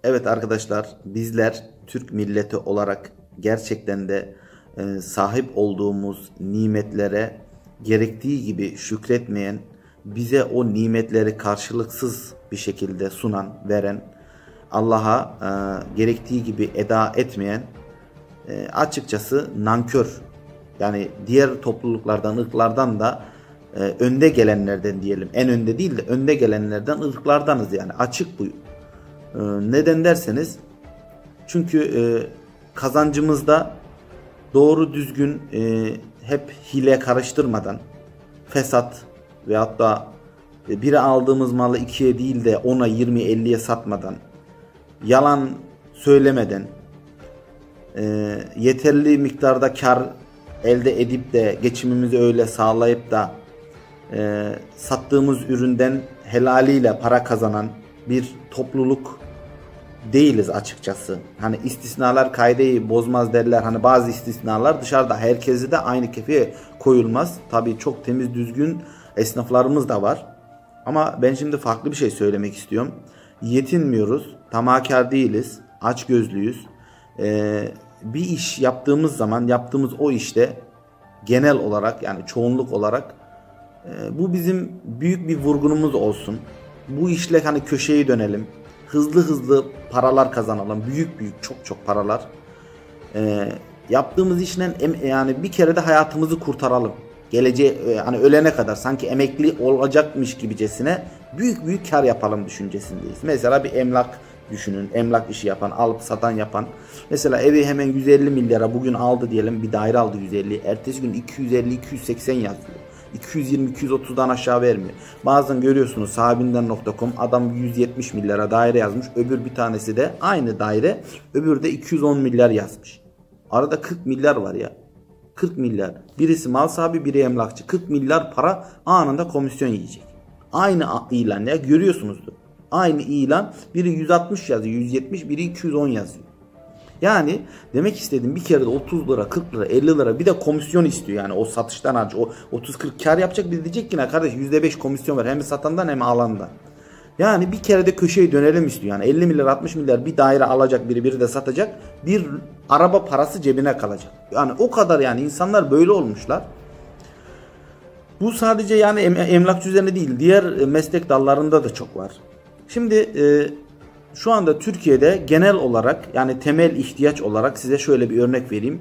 Evet arkadaşlar, bizler Türk milleti olarak gerçekten de sahip olduğumuz nimetlere gerektiği gibi şükretmeyen, bize o nimetleri karşılıksız bir şekilde sunan, veren, Allah'a gerektiği gibi eda etmeyen, açıkçası nankör, yani diğer topluluklardan, ırklardan da önde gelenlerden diyelim. En önde değil de önde gelenlerden, ırklardanız yani. Açık bu. Neden derseniz, çünkü kazancımızda doğru düzgün, hep hile karıştırmadan, fesat veyahut da biri aldığımız malı 2'ye değil de 10'a, 20'ye, 50'ye satmadan, yalan söylemeden, yeterli miktarda kar elde edip de geçimimizi öyle sağlayıp da sattığımız üründen helaliyle para kazanan bir topluluk değiliz açıkçası. Hani istisnalar kaideyi bozmaz derler. Hani bazı istisnalar dışarıda herkesi de aynı kefeye koyulmaz. Tabii çok temiz düzgün esnaflarımız da var. Ama ben şimdi farklı bir şey söylemek istiyorum. Yetinmiyoruz. Tamahkar değiliz. Açgözlüyüz. Bir iş yaptığımız zaman yaptığımız o işte genel olarak, yani çoğunluk olarak bu bizim büyük bir vurgunumuz olsun. Bu işle hani köşeyi dönelim. Hızlı hızlı paralar kazanalım. Büyük büyük, çok çok paralar. Yaptığımız işle yani bir kere de hayatımızı kurtaralım. Geleceğe, hani ölene kadar sanki emekli olacakmış gibicesine büyük büyük kar yapalım düşüncesindeyiz. Mesela bir emlak düşünün. Emlak işi yapan, alıp satan yapan. Mesela evi hemen 150 milyara bugün aldı diyelim. Bir daire aldı 150. Ertesi gün 250-280 yazıyor. 220-230'dan aşağı vermiyor. Bazen görüyorsunuz sahibinden.com adam 170 milyara daire yazmış. Öbür bir tanesi de aynı daire. Öbürü de 210 milyar yazmış. Arada 40 milyar var ya. 40 milyar. Birisi mal sahibi, biri emlakçı. 40 milyar para anında komisyon yiyecek. Aynı ilan ya, görüyorsunuzdur. Aynı ilan, biri 160 yazıyor, 170, biri 210 yazıyor. Yani demek istediğim, bir kere de 30 lira, 40 lira, 50 lira bir de komisyon istiyor yani o satıştan harcı. O 30-40 kar yapacak, bir diyecek ki ne kardeş, %5 komisyon var hem satandan hem alandan. Yani bir kere de köşeyi dönelim istiyor. Yani 50 milyar 60 milyar bir daire alacak biri, biri de satacak. Bir araba parası cebine kalacak. Yani o kadar, yani insanlar böyle olmuşlar. Bu sadece yani emlakçı üzerine değil, diğer meslek dallarında da çok var. Şimdi şu anda Türkiye'de genel olarak, yani temel ihtiyaç olarak size şöyle bir örnek vereyim.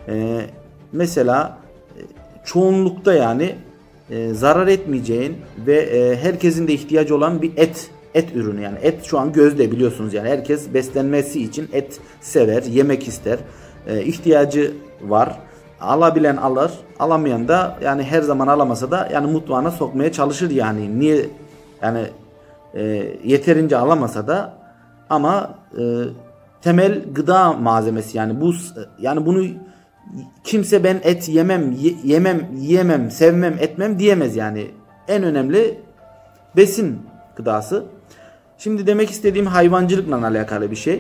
Mesela çoğunlukta yani zarar etmeyeceğin ve herkesin de ihtiyacı olan bir et ürünü, yani et şu an gözde, biliyorsunuz yani herkes beslenmesi için et sever, yemek ister, ihtiyacı var. Alabilen alır, alamayan da yani her zaman alamasa da yani mutfağına sokmaya çalışır yani. Niye yani yeterince alamasa da, ama temel gıda malzemesi yani bu, yani bunu kimse ben et yiyemem, sevmem, etmem diyemez yani. En önemli besin gıdası. Şimdi demek istediğim hayvancılıkla alakalı bir şey.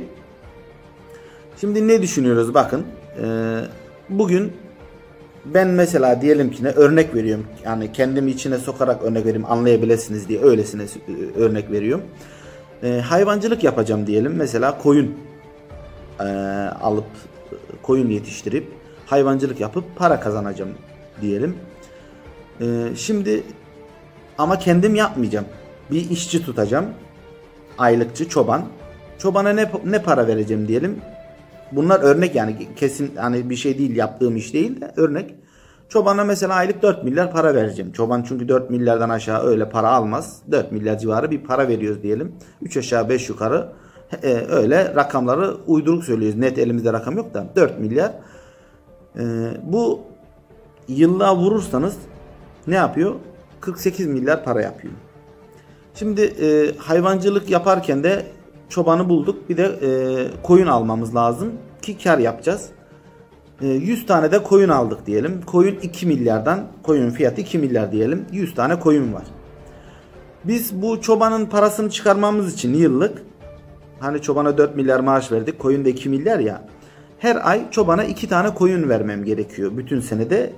Şimdi ne düşünüyoruz bakın. Bugün ben mesela diyelim ki, ne örnek veriyorum, yani kendimi içine sokarak örnek vereyim anlayabilirsiniz diye, öylesine örnek veriyorum. Hayvancılık yapacağım diyelim, mesela koyun alıp koyun yetiştirip hayvancılık yapıp para kazanacağım diyelim. Şimdi ama kendim yapmayacağım, bir işçi tutacağım, aylıkçı, çoban. Çobana ne para vereceğim diyelim. Bunlar örnek yani, kesin hani bir şey değil, yaptığım iş değil de örnek. Çobana mesela aylık 4 milyar para vereceğim. Çoban çünkü 4 milyardan aşağı öyle para almaz. 4 milyar civarı bir para veriyoruz diyelim. 3 aşağı 5 yukarı öyle rakamları uyduruk söylüyoruz. Net elimizde rakam yok da 4 milyar. Bu yıllığa vurursanız ne yapıyor? 48 milyar para yapıyor. Şimdi hayvancılık yaparken de çobanı bulduk. Bir de koyun almamız lazım ki kar yapacağız. 100 tane de koyun aldık diyelim. Koyun 2 milyardan, koyun fiyatı 2 milyar diyelim. 100 tane koyun var. Biz bu çobanın parasını çıkarmamız için yıllık, hani çobana 4 milyar maaş verdik, koyun da 2 milyar ya. Her ay çobana 2 tane koyun vermem gerekiyor. Bütün senede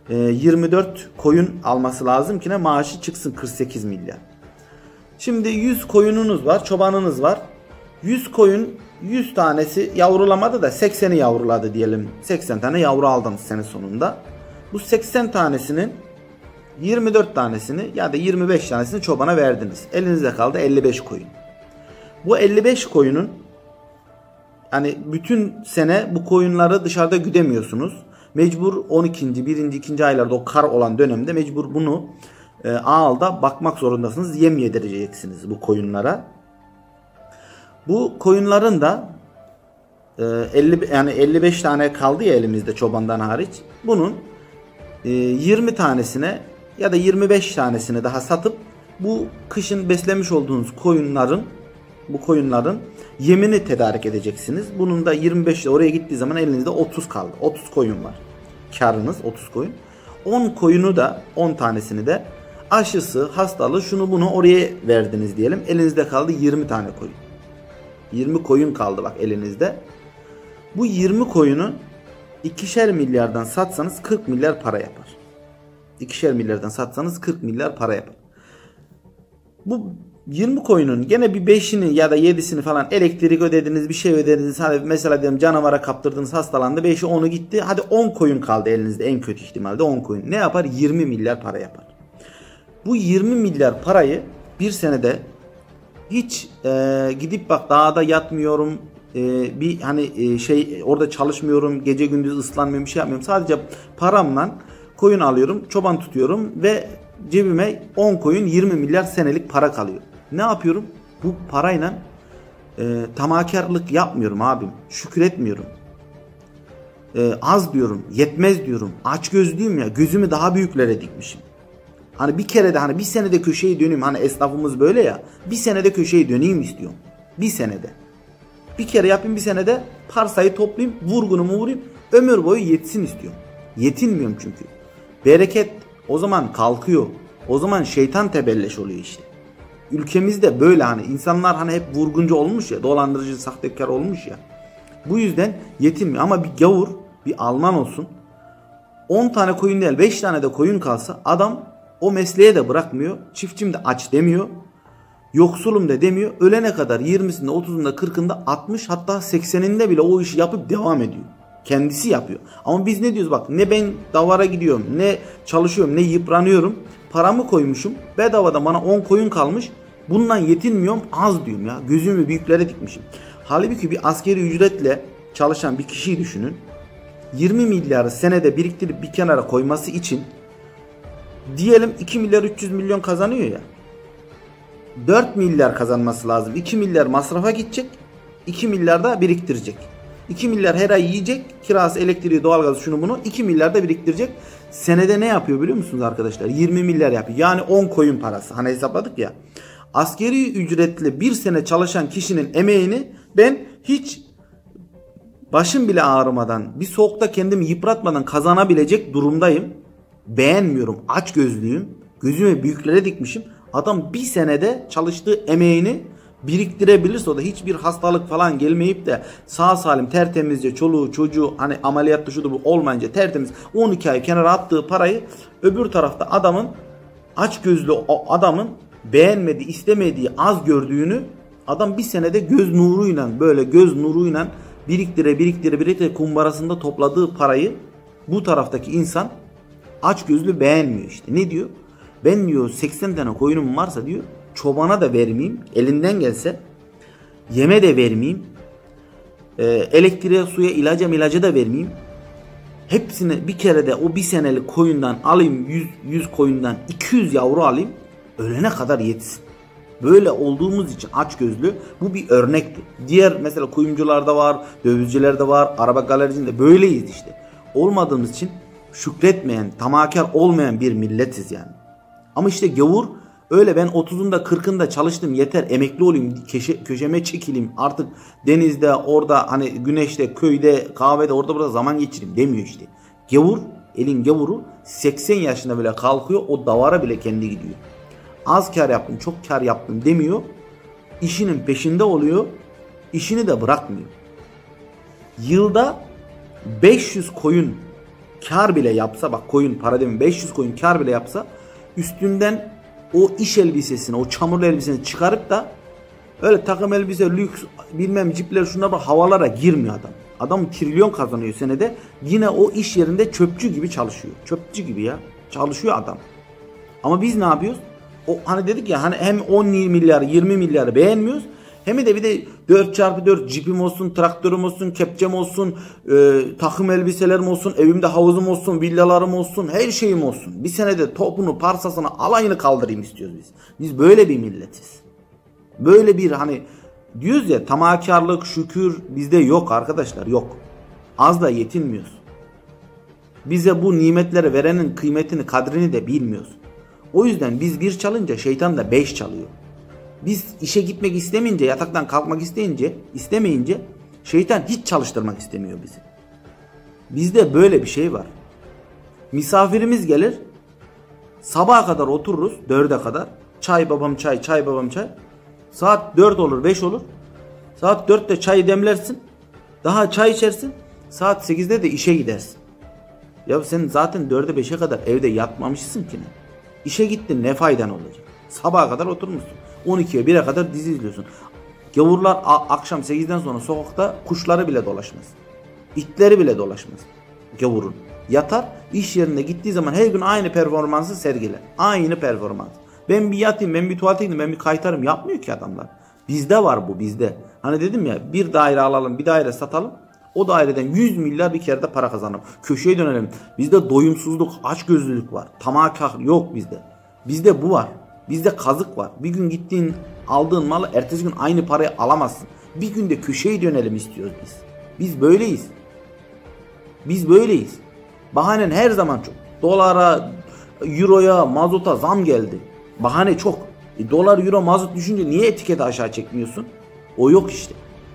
24 koyun alması lazım ki ne maaşı çıksın 48 milyar. Şimdi 100 koyununuz var, çobanınız var. 100 koyun 100 tanesi yavrulamadı da 80'i yavruladı diyelim. 80 tane yavru aldınız sene sonunda. Bu 80 tanesinin 24 tanesini ya da 25 tanesini çobana verdiniz. Elinizde kaldı 55 koyun. Bu 55 koyunun yani bütün sene bu koyunları dışarıda güdemiyorsunuz. Mecbur 12. 1. 2. aylarda o kar olan dönemde mecbur bunu ağalda bakmak zorundasınız. Yem yedireceksiniz bu koyunlara. Bu koyunların da 55 tane kaldı ya elimizde çobandan hariç. Bunun 20 tanesine ya da 25 tanesini daha satıp bu kışın beslemiş olduğunuz koyunların yemini tedarik edeceksiniz. Bunun da 25 ile oraya gittiği zaman elinizde 30 kaldı. 30 koyun var. Karınız 30 koyun. 10 koyunu da 10 tanesini de aşısı, hastalığı şunu bunu oraya verdiniz diyelim. Elinizde kaldı 20 tane koyun. 20 koyun kaldı bak elinizde. Bu 20 koyunu 2'şer milyardan satsanız 40 milyar para yapar. 2'şer milyardan satsanız 40 milyar para yapar. Bu 20 koyunun gene bir 5'ini ya da 7'sini falan elektrik ödediniz, bir şey ödediniz. Hadi mesela diyelim canavara kaptırdınız, hastalandı. 5'i 10'u gitti. Hadi 10 koyun kaldı elinizde en kötü ihtimalde 10 koyun. Ne yapar? 20 milyar para yapar. Bu 20 milyar parayı bir senede hiç gidip bak dağda yatmıyorum, bir hani orada çalışmıyorum, gece gündüz ıslanmıyorum, bir şey yapmıyorum. Sadece paramla koyun alıyorum, çoban tutuyorum ve cebime 10 koyun 20 milyar senelik para kalıyor. Ne yapıyorum? Bu parayla tamahkarlık yapmıyorum abim. Şükür etmiyorum. Az diyorum, yetmez diyorum. Açgözlüyüm ya, gözümü daha büyüklere dikmişim. Hani bir kere de hani bir senede köşeyi döneyim. Hani esnafımız böyle ya. Bir senede köşeyi döneyim istiyorum. Bir senede. Bir kere yapayım, bir senede parsayı toplayayım, vurgunumu vurayım. Ömür boyu yetsin istiyorum. Yetinmiyorum çünkü. Bereket o zaman kalkıyor. O zaman şeytan tebelleş oluyor işte. Ülkemizde böyle hani insanlar hani hep vurguncu olmuş ya, dolandırıcı, sahtekar olmuş ya. Bu yüzden yetinmiyor ama bir gavur, bir Alman olsun. 10 tane koyun değil 5 tane de koyun kalsa adam o mesleğe de bırakmıyor. Çiftçim de aç demiyor. Yoksulum da demiyor. Ölene kadar 20'sinde, 30'unda, 40'ında, 60 hatta 80'inde bile o işi yapıp devam ediyor. Kendisi yapıyor. Ama biz ne diyoruz bak, ne ben davara gidiyorum, ne çalışıyorum, ne yıpranıyorum. Paramı koymuşum. Bedavada bana 10 koyun kalmış. Bundan yetinmiyorum, az diyorum ya. Gözümü büyüklere dikmişim. Halbuki bir askeri ücretle çalışan bir kişiyi düşünün. 20 milyarı senede biriktirip bir kenara koyması için diyelim 2 milyar 300 milyon kazanıyor ya. 4 milyar kazanması lazım. 2 milyar masrafa gidecek. 2 milyar da biriktirecek. 2 milyar her ay yiyecek. Kirası, elektriği, doğalgazı, şunu bunu. 2 milyar da biriktirecek. Senede ne yapıyor biliyor musunuz arkadaşlar? 20 milyar yapıyor. Yani 10 koyun parası. Hani hesapladık ya. Askeri ücretle bir sene çalışan kişinin emeğini ben hiç başım bile ağrımadan, bir soğukta kendimi yıpratmadan kazanabilecek durumdayım. Beğenmiyorum. Açgözlüyüm. Gözüme büyüklere dikmişim. Adam bir senede çalıştığı emeğini biriktirebilirse, o da hiçbir hastalık falan gelmeyip de sağ salim tertemizce çoluğu çocuğu hani ameliyatta şudur bu olmayınca tertemiz 12 ay kenara attığı parayı öbür tarafta adamın açgözlü o adamın beğenmediği, istemediği, az gördüğünü adam bir senede göz nuruyla böyle göz nuruyla biriktire kumbarasında topladığı parayı bu taraftaki insan açgözlü beğenmiyor işte. Ne diyor? Ben diyor 80 tane koyunum varsa diyor çobana da vermeyeyim, elinden gelse yeme de vermeyeyim, elektriğe, suya, ilaca da vermeyeyim. Hepsini bir kere de o bir senelik koyundan alayım, 100 koyundan 200 yavru alayım, ölene kadar yetsin. Böyle olduğumuz için açgözlü, bu bir örnekti. Diğer mesela kuyumcularda var, dövizcilerde var, araba galericinde böyleyiz işte. Olmadığımız için şükretmeyen, tamahkar olmayan bir milletiz yani. Ama işte gavur öyle, ben 30'unda 40'ında çalıştım yeter, emekli olayım, köşeme çekileyim artık, denizde orada hani güneşte, köyde, kahvede, orada burada zaman geçireyim demiyor işte. Gavur, elin gavuru 80 yaşında bile kalkıyor, o davara bile kendi gidiyor. Az kar yaptım, çok kar yaptım demiyor. İşinin peşinde oluyor, işini de bırakmıyor. Yılda 500 koyun kar bile yapsa, bak koyun para demin, 500 koyun kar bile yapsa üstünden o iş elbisesini, o çamurlu elbisesini çıkarıp da Öyle takım elbise, lüks, bilmem cipler, şuna bak, havalara girmiyor adam. Adam trilyon kazanıyor senede. Yine o iş yerinde çöpçü gibi çalışıyor. Çöpçü gibi ya. Çalışıyor adam. Ama biz ne yapıyoruz? O hani dedik ya, hani hem 10 milyar 20 milyarı beğenmiyoruz. Hem de bir de 4x4 cipim olsun, traktörüm olsun, kepçem olsun, takım elbiselerim olsun, evimde havuzum olsun, villalarım olsun, her şeyim olsun. Bir senede topunu, parsasını, alayını kaldırayım istiyoruz biz. Biz böyle bir milletiz. Böyle bir, hani diyoruz ya, tamahkarlık, şükür bizde yok arkadaşlar, yok. Az da yetinmiyoruz. Bize bu nimetleri verenin kıymetini, kadrini de bilmiyoruz. O yüzden biz bir çalınca şeytan da 5 çalıyor. Biz işe gitmek istemeyince, yataktan kalkmak istemeyince şeytan hiç çalıştırmak istemiyor bizi. Bizde böyle bir şey var. Misafirimiz gelir, sabaha kadar otururuz, 4'e kadar. Çay babam çay, çay babam çay. Saat 4 olur, 5 olur. Saat 4'te çayı demlersin. Daha çay içersin. Saat 8'de de işe gidersin. Ya sen zaten 4'e 5'e kadar evde yatmamışsın ki ne? İşe gittin, ne faydan olacak? Sabaha kadar oturmuşsun. 12'ye 1'e kadar dizi izliyorsun. Gavurlar akşam 8'den sonra sokakta kuşları bile dolaşmaz. İtleri bile dolaşmaz. Gavurun. Yatar, iş yerine gittiği zaman her gün aynı performansı sergiler. Aynı performans. Ben bir yatayım, ben bir tuvalete gideyim, ben bir kaytarım, yapmıyor ki adamlar. Bizde var bu, bizde. Hani dedim ya, bir daire alalım, bir daire satalım. O daireden 100 milyar bir kere de para kazanalım. Köşeye dönelim. Bizde doyumsuzluk, açgözlülük var. Tamahkar yok bizde. Bizde bu var. Bizde kazık var. Bir gün gittiğin, aldığın malı ertesi gün aynı parayı alamazsın. Bir günde köşeye dönelim istiyoruz biz. Biz böyleyiz. Biz böyleyiz. Bahanen her zaman çok. Dolara, euroya, mazota zam geldi. Bahane çok. Dolar, euro, mazot düşünce niye etiketi aşağı çekmiyorsun? O yok işte.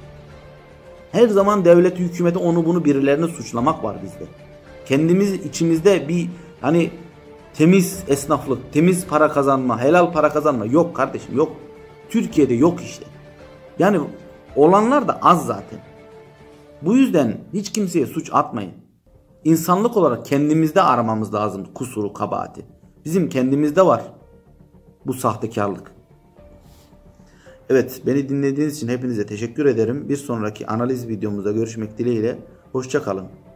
Her zaman devlet, hükümeti, onu bunu, birilerini suçlamak var bizde. Kendimiz içimizde bir, hani temiz esnaflık, temiz para kazanma, helal para kazanma yok kardeşim, yok. Türkiye'de yok işte. Yani olanlar da az zaten. Bu yüzden hiç kimseye suç atmayın. İnsanlık olarak kendimizde aramamız lazım kusuru, kabahati. Bizim kendimizde var bu sahtekarlık. Evet, beni dinlediğiniz için hepinize teşekkür ederim. Bir sonraki analiz videomuzda görüşmek dileğiyle. Hoşça kalın.